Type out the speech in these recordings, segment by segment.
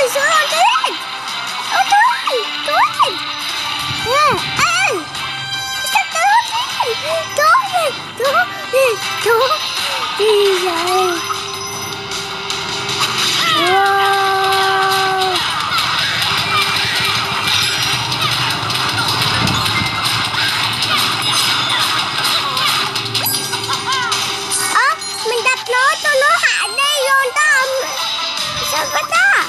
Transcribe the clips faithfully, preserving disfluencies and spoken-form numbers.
xuống rồi, tới lên. Ôi trời, trời. À, à. Sao tới lên. Trời ơi, trời ơi, trời ơi. Đi rồi. Wow. Ơ, mình đập nó cho nó hạ đây rồi ta. Sao vậy ta?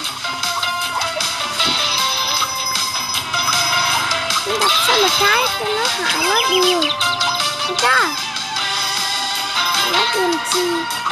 Mình đập xong một cái cho nó hạ nó đi. Không ta? Nó tìm chi?